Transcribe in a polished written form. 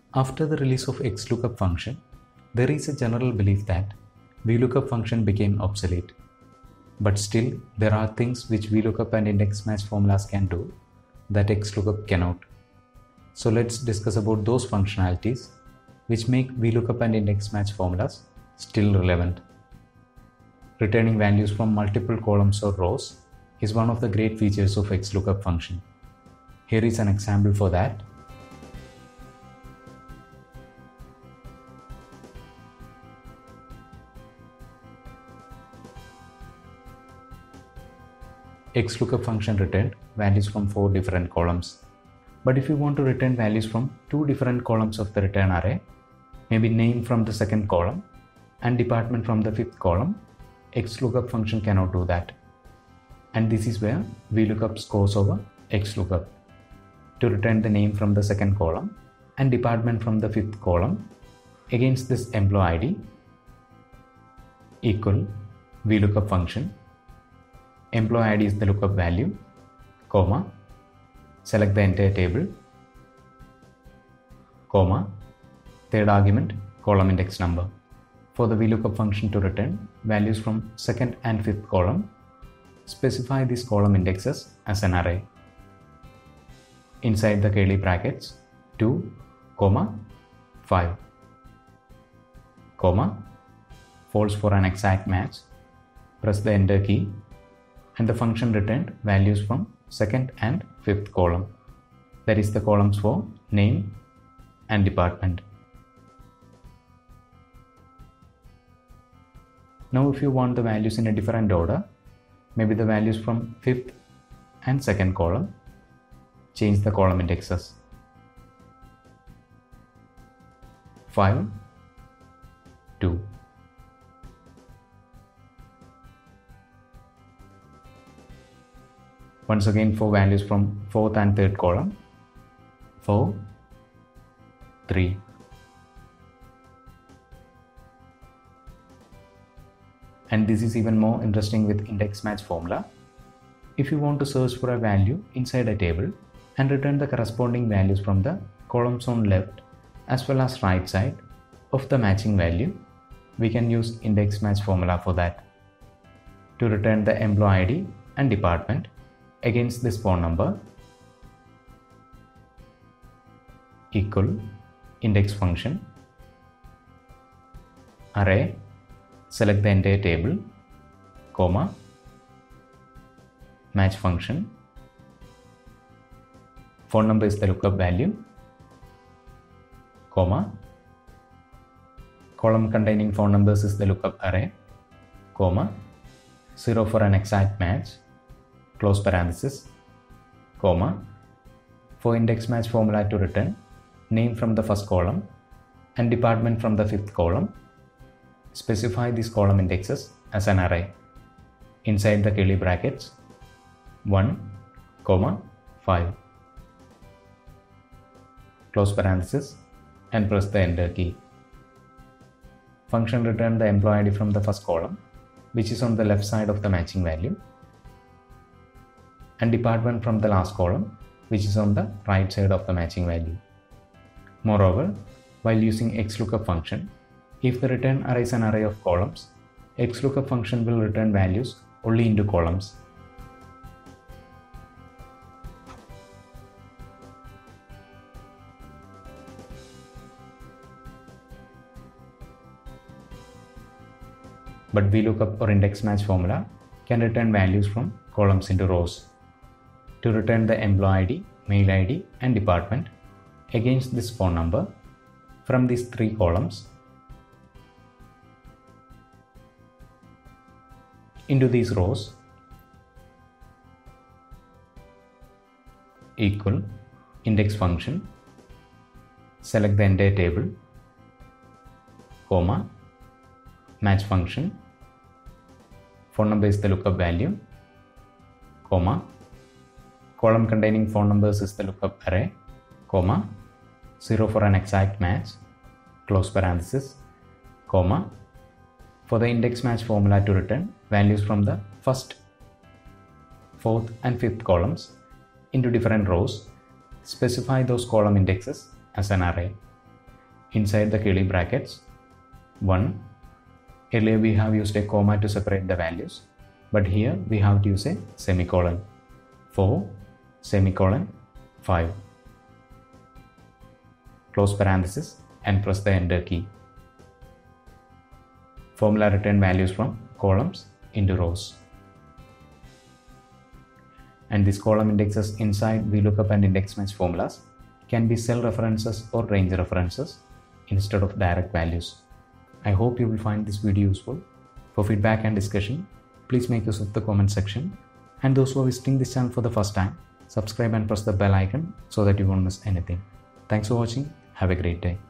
After the release of XLOOKUP function, there is a general belief that VLOOKUP function became obsolete. But still, there are things which VLOOKUP and index match formulas can do that XLOOKUP cannot. So let's discuss about those functionalities which make VLOOKUP and index match formulas still relevant. Returning values from multiple columns or rows is one of the great features of XLOOKUP function. Here is an example for that. XLOOKUP function returned values from 4 different columns. But if you want to return values from 2 different columns of the return array, maybe name from the second column and department from the 5th column, XLOOKUP function cannot do that. And this is where VLOOKUP scores over XLOOKUP. To return the name from the second column and department from the 5th column against this employee ID equal VLOOKUP function. Employee ID is the lookup value, comma, select the entire table, comma, third argument, column index number. For the VLOOKUP function to return values from 2nd and 5th column, specify these column indexes as an array. Inside the curly brackets, 2, 5, comma, false for an exact match, press the enter key, and the function returned values from 2nd and 5th column. That is the columns for name and department. Now if you want the values in a different order, maybe the values from 5th and 2nd column, change the column indexes. 5, 2. Once again for values from 4th and 3rd column, 4, 3. And this is even more interesting with index match formula. If you want to search for a value inside a table and return the corresponding values from the columns on left as well as right side of the matching value, we can use index match formula for that. To return the employee ID and department against this phone number equal index function, array, select the entire table, comma, match function, phone number is the lookup value, comma, column containing phone numbers is the lookup array, comma, 0 for an exact match, close parenthesis, comma, for index match formula to return name from the first column and department from the 5th column, specify these column indexes as an array. Inside the curly brackets, 1, 5, close parenthesis and press the enter key. Function return the employee ID from the first column, which is on the left side of the matching value, and department from the last column, which is on the right side of the matching value. Moreover, while using XLOOKUP function, if the return array is an array of columns, XLOOKUP function will return values only into columns. But VLOOKUP or index match formula can return values from columns into rows. To return the employee ID, mail ID and department against this phone number from these 3 columns into these rows equal index function, select the entire table, comma, match function, phone number is the lookup value, comma, column containing phone numbers is the lookup array, comma, 0 for an exact match, close parenthesis, comma, for the index match formula to return values from the first, 4th and 5th columns into different rows, specify those column indexes as an array. inside the curly brackets 1. Earlier we have used a comma to separate the values, but here we have to use a semicolon. 4 semicolon 5. Close parenthesis and press the enter key. Formula return values from columns into rows. And this column indexes inside VLOOKUP and index match formulas can be cell references or range references instead of direct values. I hope you will find this video useful. For feedback and discussion, please make use of the comment section. And those who are visiting this channel for the first time, subscribe and press the bell icon so that you won't miss anything. Thanks for watching. Have a great day.